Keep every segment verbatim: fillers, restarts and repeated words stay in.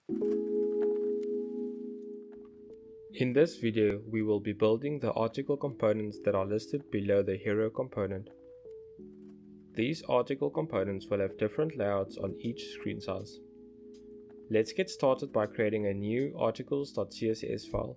In this video, we will be building the article components that are listed below the hero component. These article components will have different layouts on each screen size. Let's get started by creating a new articles dot C S S file.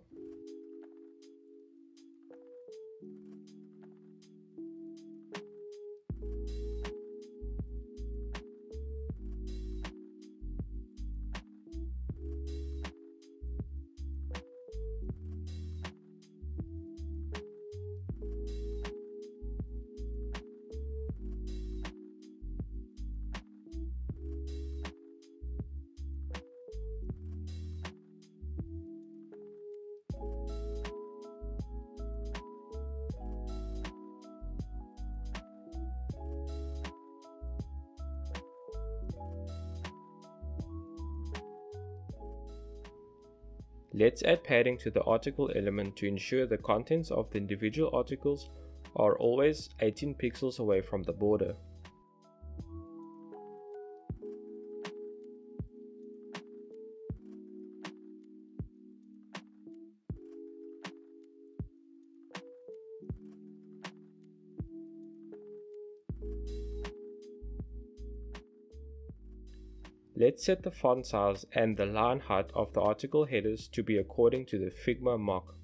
Let's add padding to the article element to ensure the contents of the individual articles are always eighteen pixels away from the border. Let's set the font size and the line height of the article headers to be according to the Figma mock.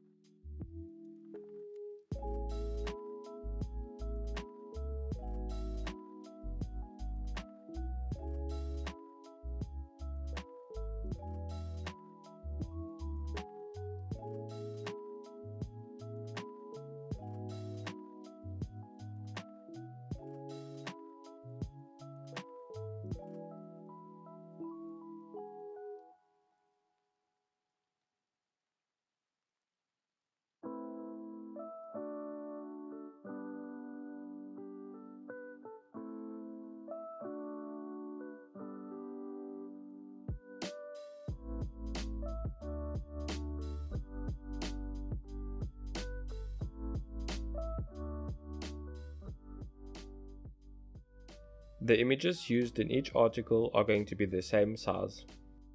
The images used in each article are going to be the same size.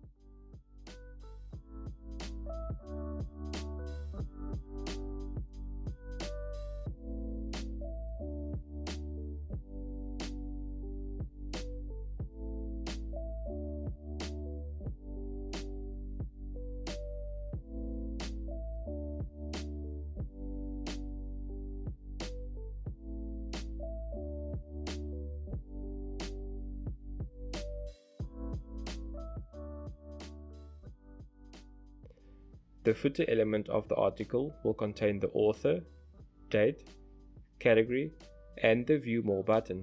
The footer element of the article will contain the author, date, category, and the View More button.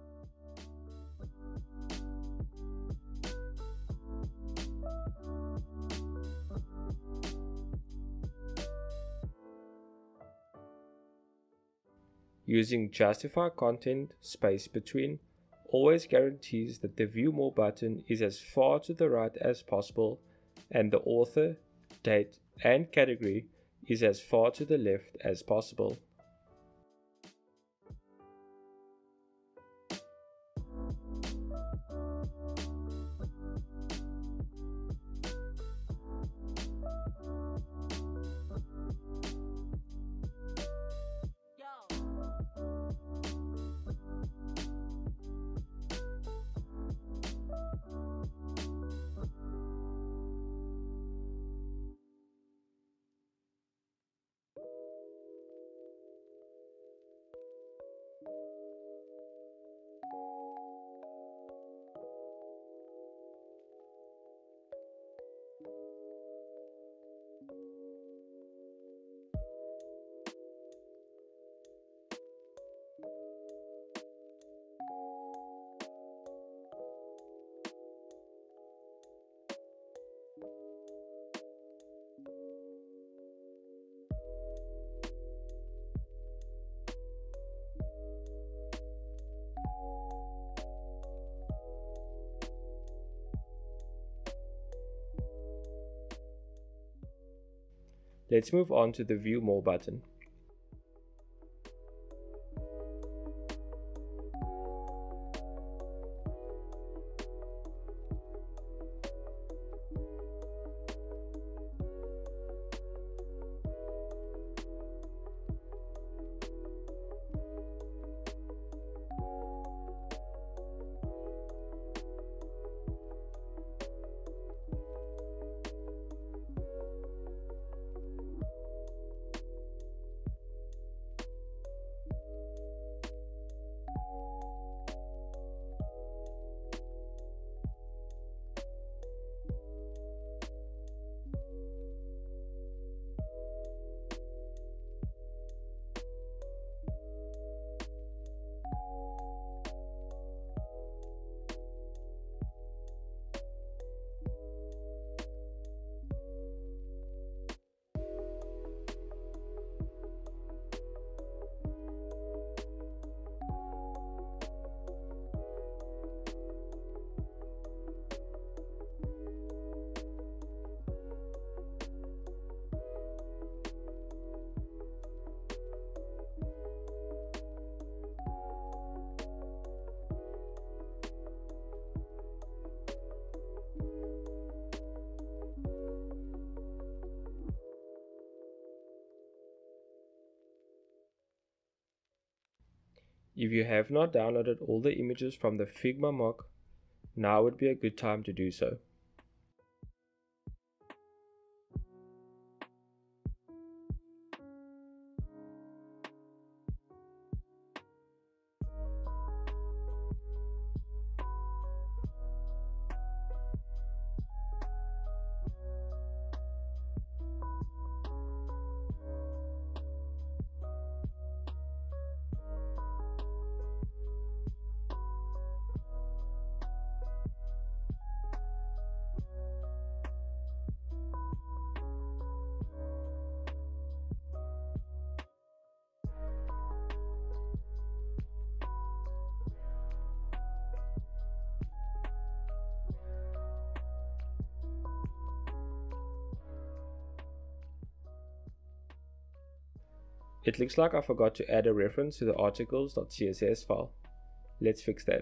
Using justify content space between always guarantees that the View More button is as far to the right as possible and the author, date, and category is as far to the left as possible. Let's move on to the View More button. If you have not downloaded all the images from the Figma mock, now would be a good time to do so. It looks like I forgot to add a reference to the articles dot C S S file. Let's fix that.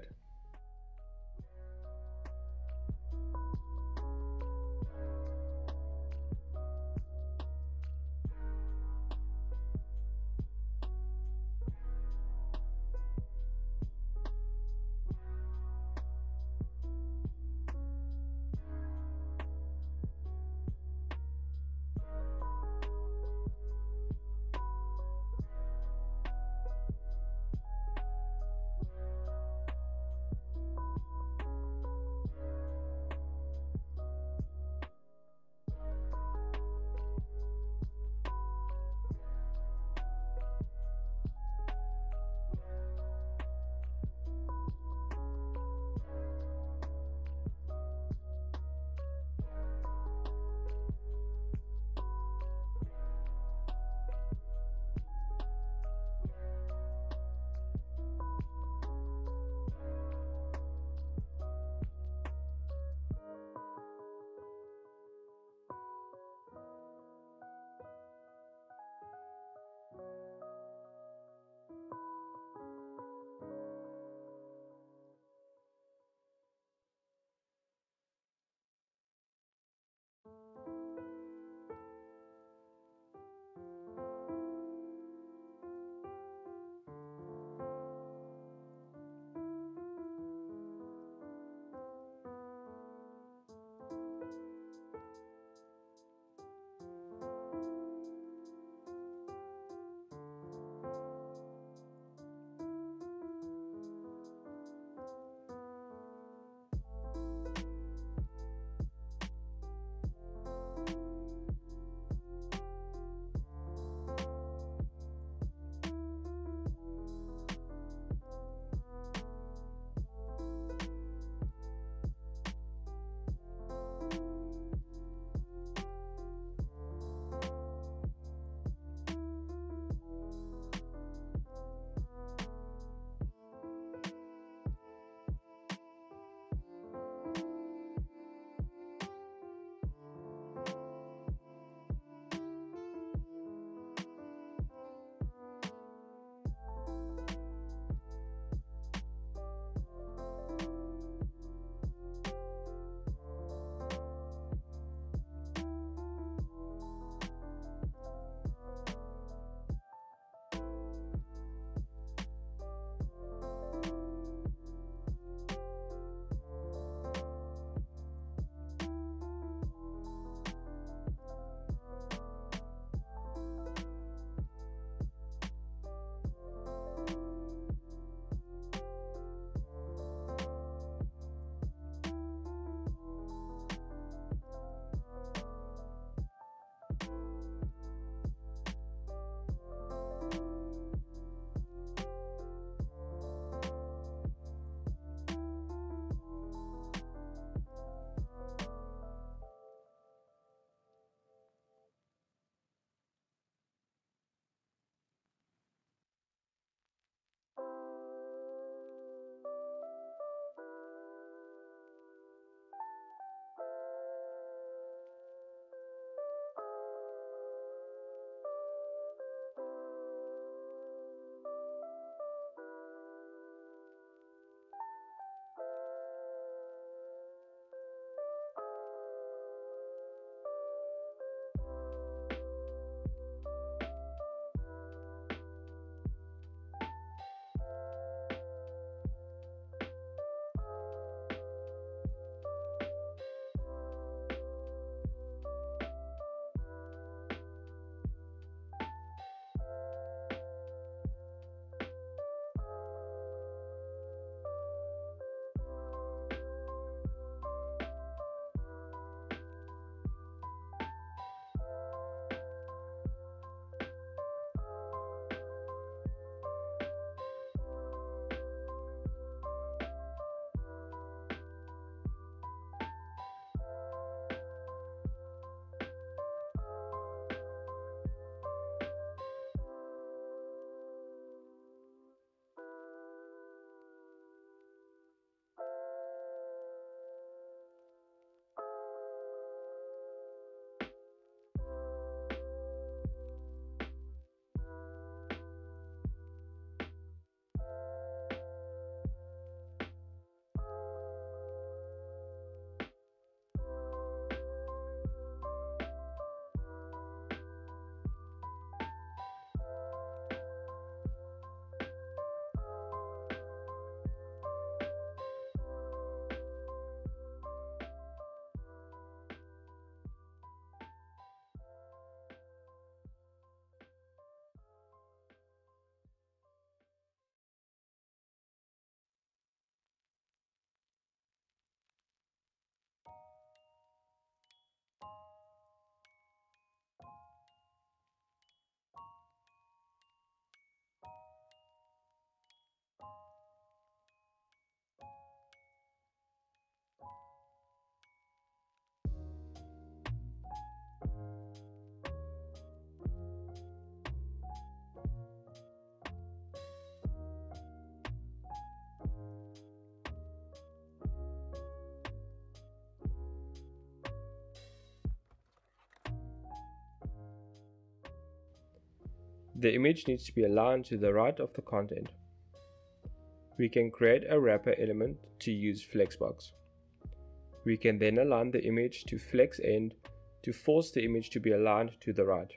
The image needs to be aligned to the right of the content. We can create a wrapper element to use flexbox. We can then align the image to flex end to force the image to be aligned to the right.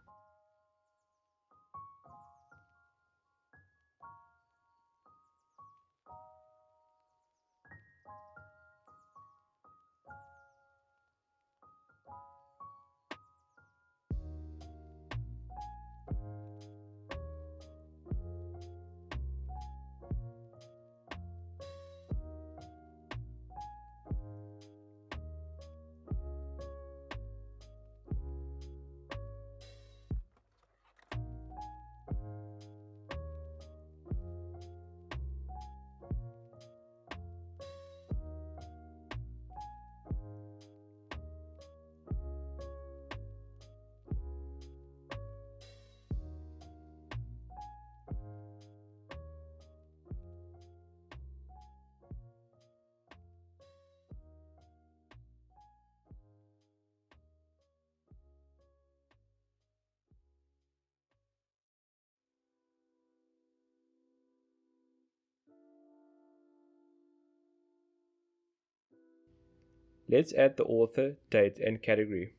Let's add the author, date, and category.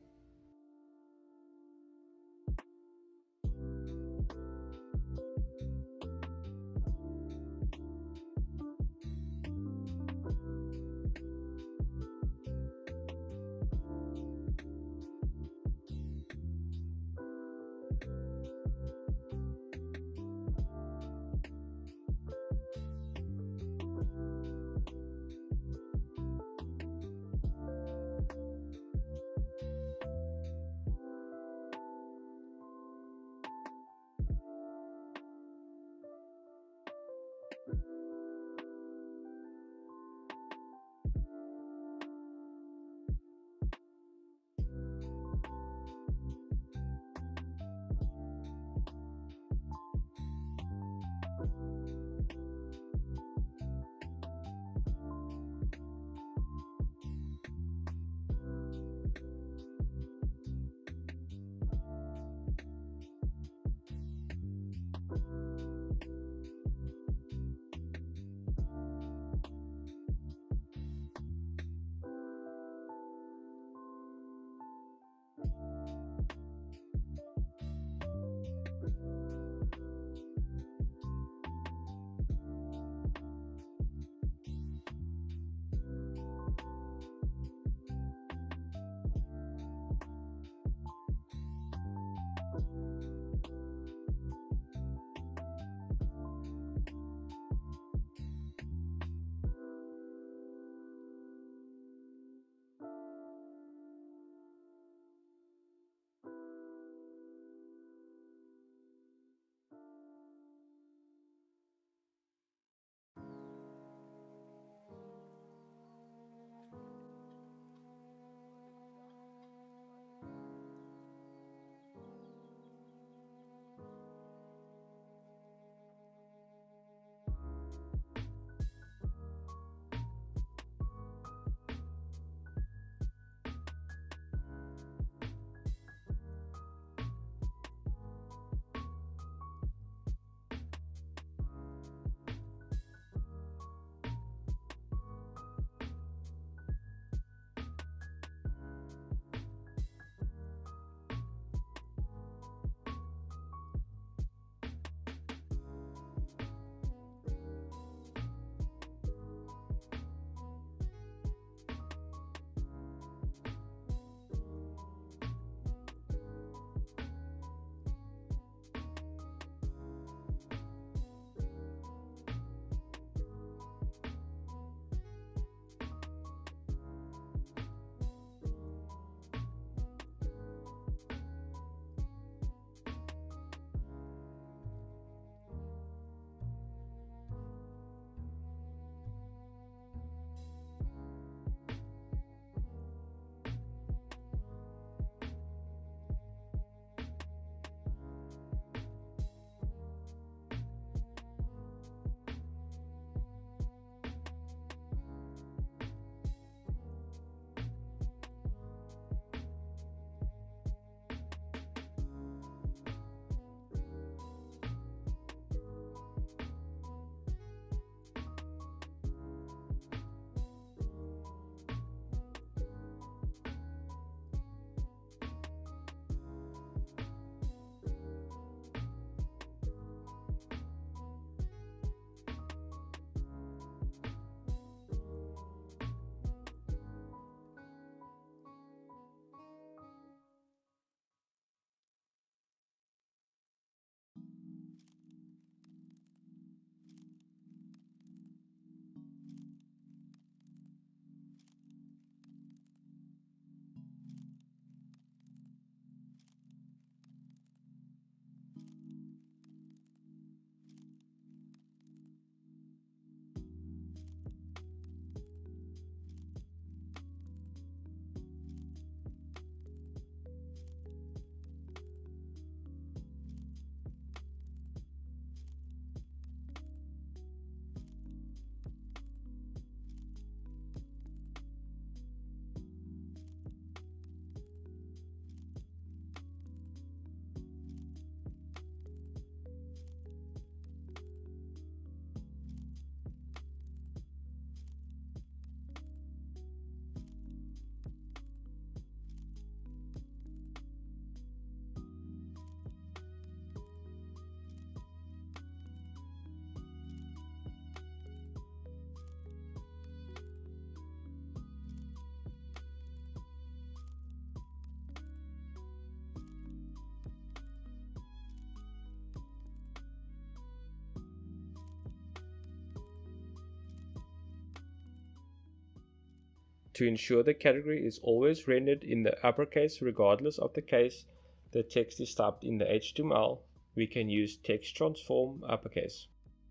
To ensure the category is always rendered in the uppercase regardless of the case the text is typed in the H T M L, we can use text transform uppercase.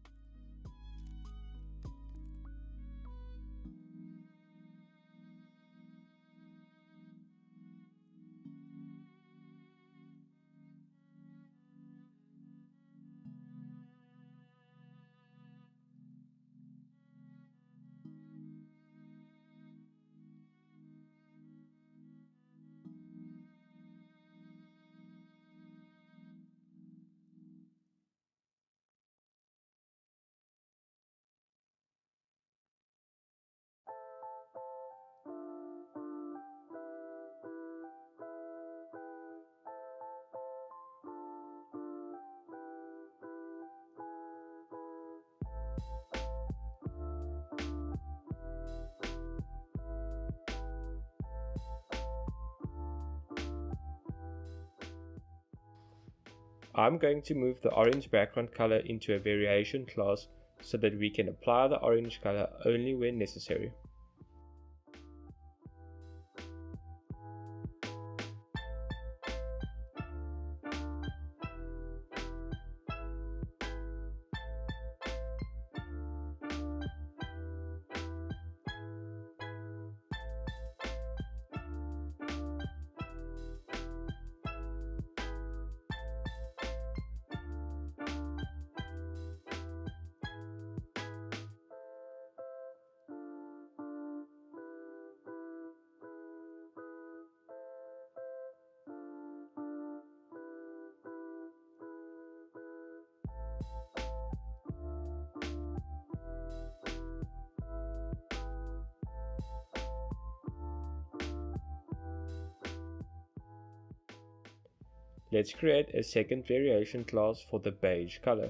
I'm going to move the orange background color into a variation class so that we can apply the orange color only when necessary. Let's create a second variation class for the beige color.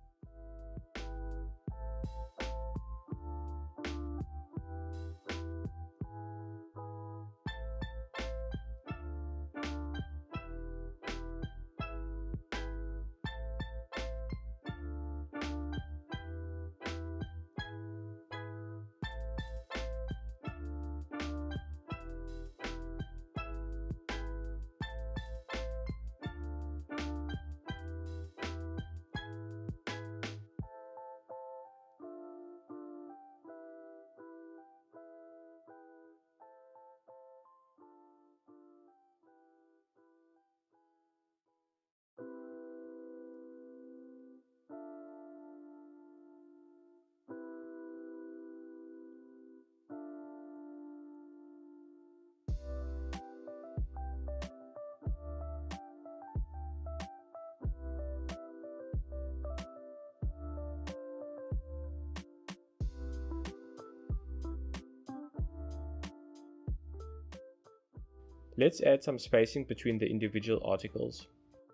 Let's add some spacing between the individual articles.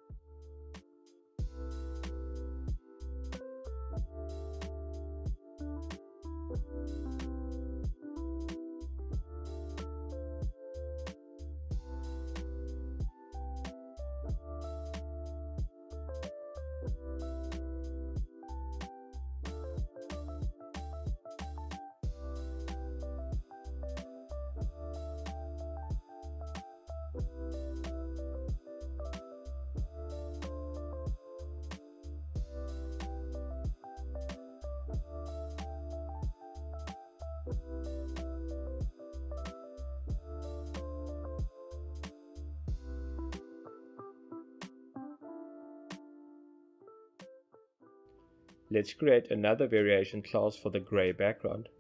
Let's create another variation class for the gray background.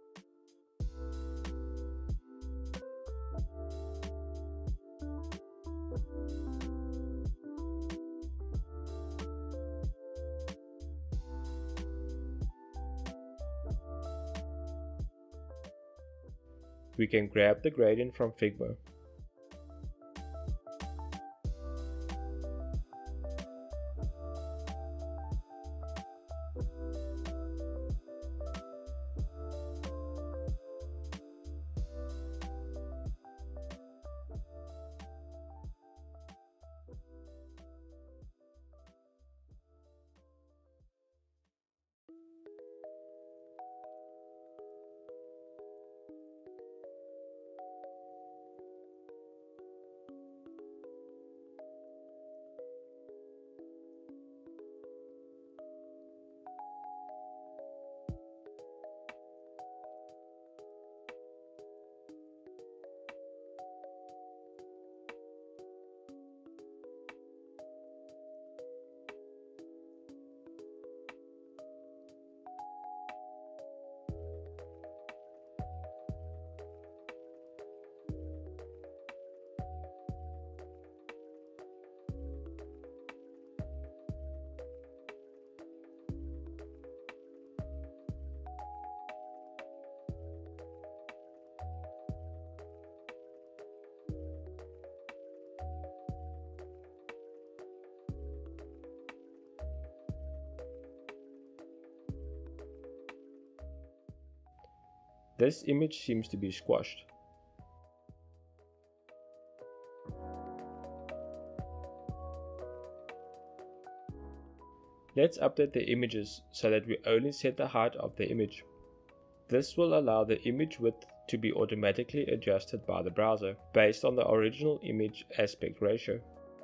We can grab the gradient from Figma. This image seems to be squashed. Let's update the images so that we only set the height of the image. This will allow the image width to be automatically adjusted by the browser based on the original image aspect ratio.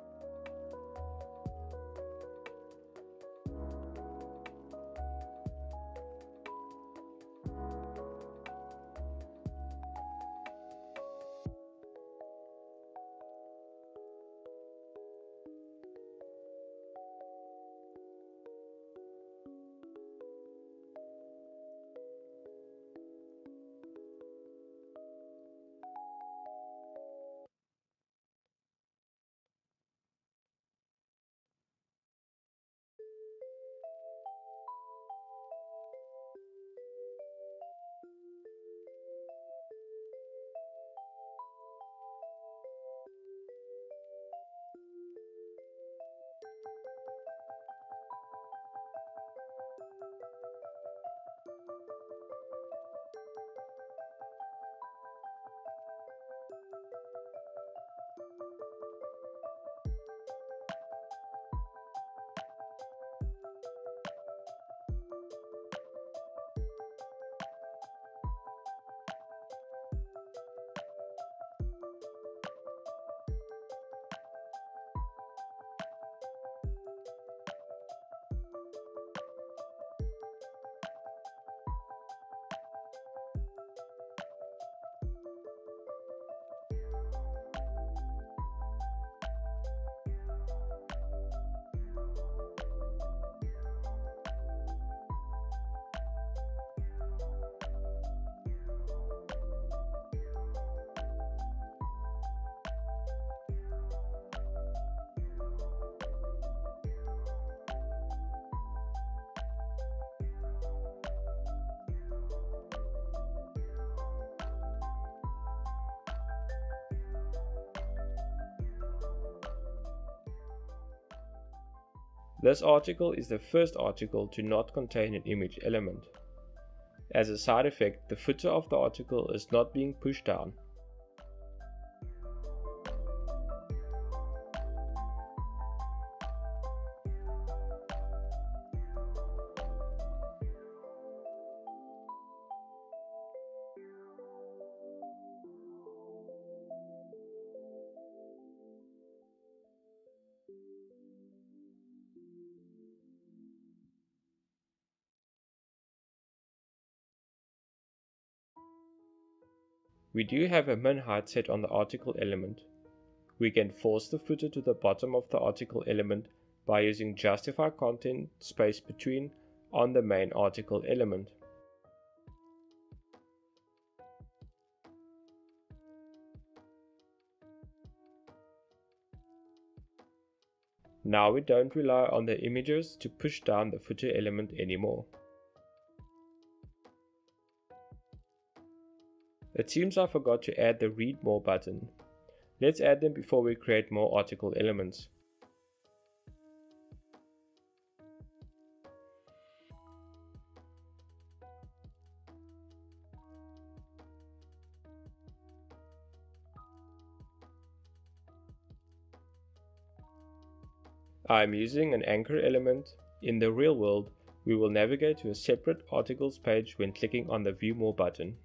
This article is the first article to not contain an image element. As a side effect, the footer of the article is not being pushed down. We do have a min height set on the article element. We can force the footer to the bottom of the article element by using justify content space between on the main article element. Now we don't rely on the images to push down the footer element anymore. It seems I forgot to add the read more button. Let's add them before we create more article elements. I am using an anchor element. In the real world, we will navigate to a separate articles page when clicking on the View More button.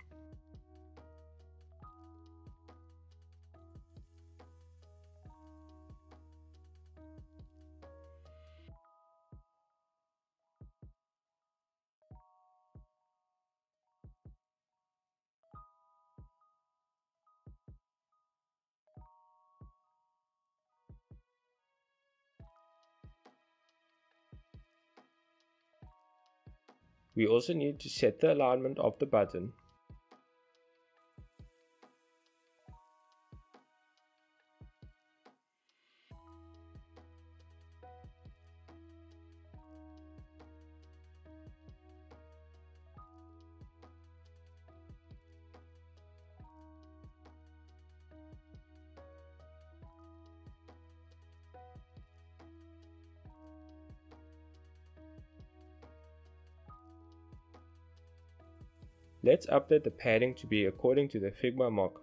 We also need to set the alignment of the button. Let's update the padding to be according to the Figma mock.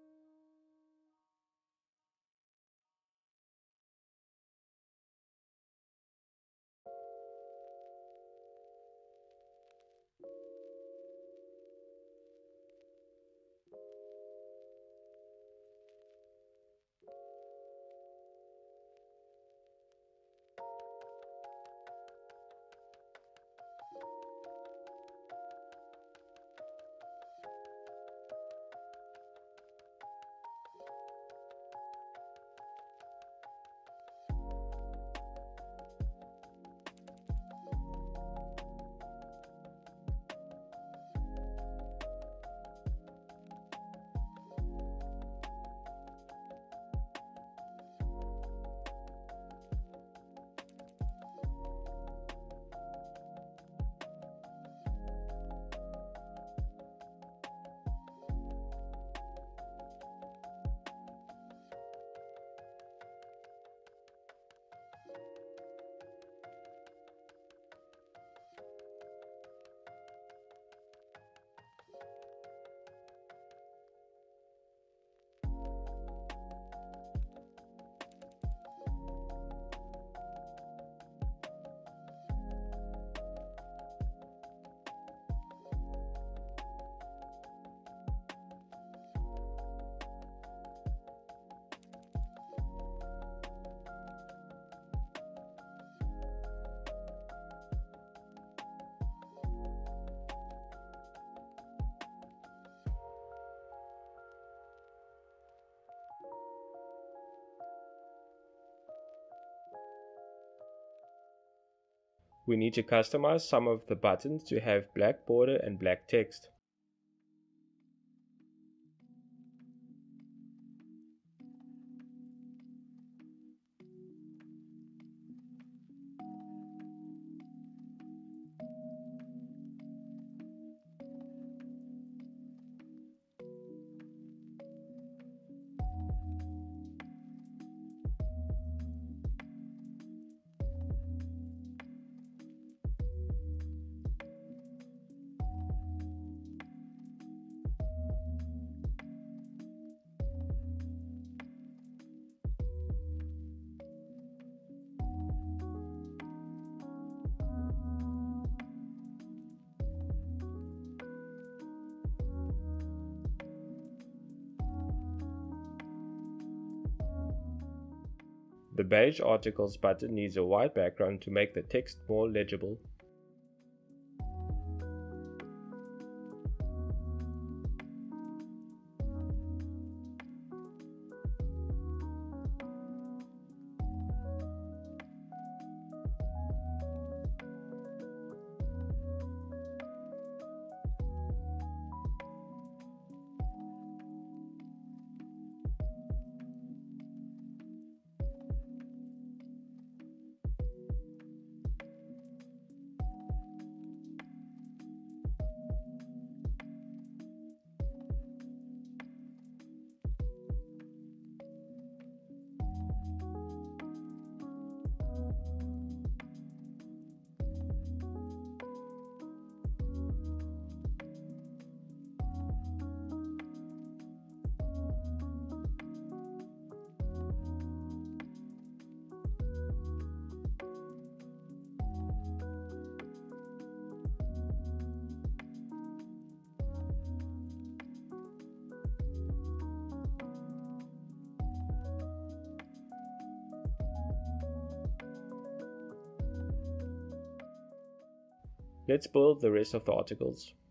We need to customize some of the buttons to have black border and black text. The beige articles button needs a white background to make the text more legible. Let's build the rest of the articles.